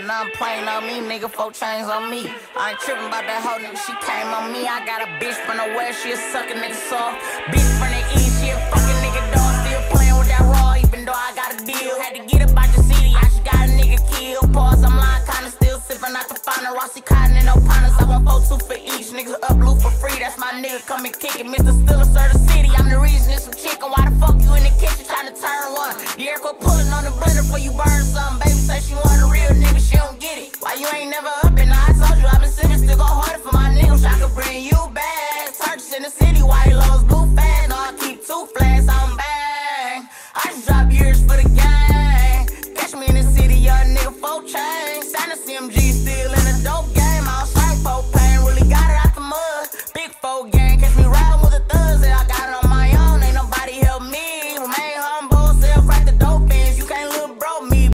got nothing plain on me, nigga, 4 chains on me. I ain't tripping about that hoe, nigga, she came on me. I got a bitch from the west, she a suckin' nigga soft. Bitch from the east, she a fucking nigga dog. Still playing with that raw, even though I got a deal. Had to get up out the city, I just got a nigga killed. Pause, I'm lying, kinda still sippin' out the final. Rossi Cotton and no partners, I want 4-2 for each. Niggas up blue for free, that's my nigga, come and kick it. Mr. Stiller, sir, the city, I'm the reason it's some chicken. Why the fuck you in the kitchen tryna turn one? The air quit pulling on the blender before you burn something. Baby say she want a real nigga, she don't get it. Why you ain't never up and I told you I've been sippin', still go harder for my niggas. I could bring you back. Turks in the city, white lows, blue fast. No, I keep 2 flags, I'm bang. I just drop years for the gang. Catch me in the city, young nigga, 4 chains. Sign a CMG, still in the dope game. Outside propane, really got it out the mud. Big 4 gang, catch me riding with the thugs.